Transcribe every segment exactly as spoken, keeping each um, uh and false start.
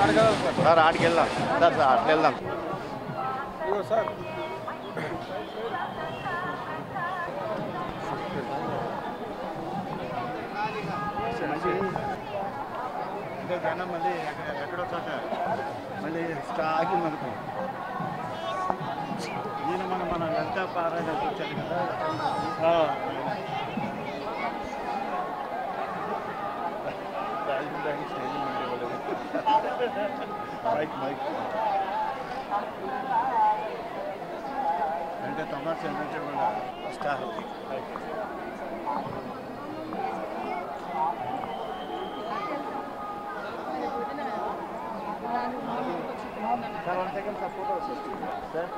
sir ఆడికి వెళ్దాం sir sir అట్లా వెళ్దాం సార్ జనం మళ్ళీ ఎక్కడో చోట మళ్ళీ ఆగింది అనుకో ఈయన మన మన లలిత పారాయణకి వచ్చాడు కదా మైక్ మైక్ అంటే తొమ్మిది సెంటర్ కూడా star sir one second sir photo sir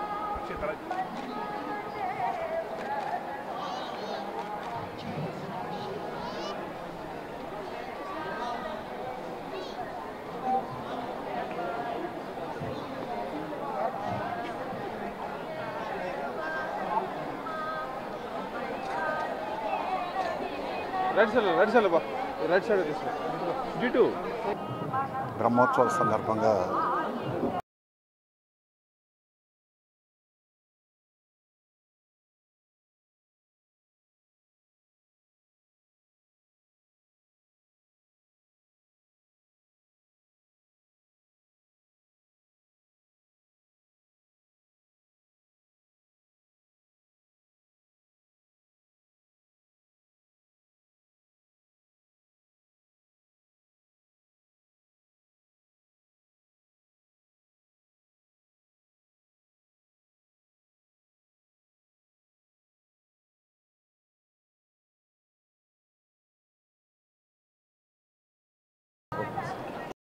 right side right side బా రైట్ సైడ్ తీసుకో జీ టూ బ్రహ్మోత్సవాల సందర్భంగా